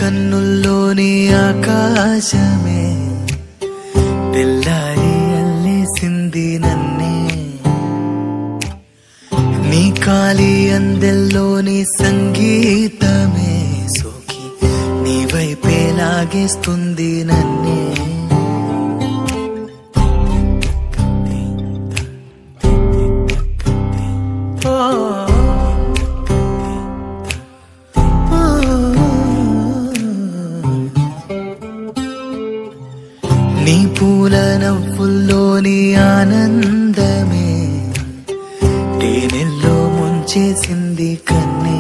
కన్నుల్లోని ఆకాశమే తెల్లారి అల్లేసింది నన్నే, నీ కాలి అందెల్లోని సంగీతమే సోకి నీ వైపే లాగేస్తుంది నన్నే. నీ పూల నవ్వుల్లోని ఆనందమే తేనెల్లో ముంచేసింది కన్నే,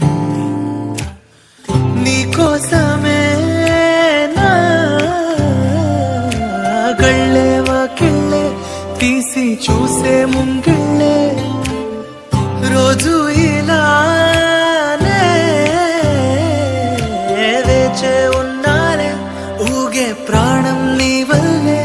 నీ కోసమే నా కళ్ళే వాకిళ్ళే తీసి చూసే ముంగిళ్ళే రోజు ఇలానే వేచే ఉన్నారే, ఊగే ప్రాణం నీ వల్లే.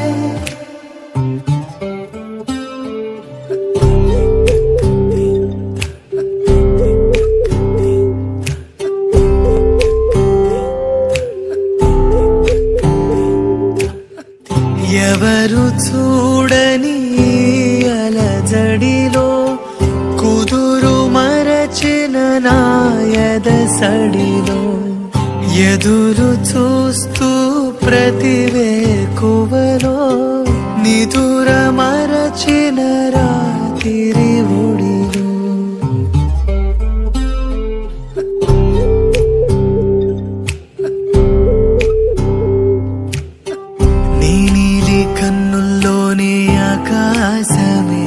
ఎవరు చూడని అలజడిలో కుదురు మరచిన నాయద సడిలో ఎదురు చూస్తూ ప్రతివేకువలో నిదుర మరచిన రాత్రి ఒడిలో. నీ నీలి కన్నుల్లోని ఆకాశమే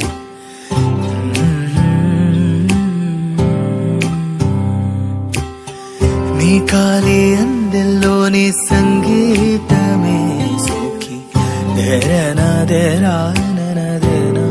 నీ కాలి అందెల్లోని సంగీతమే సోకి దేరనా దేరానా దేనా.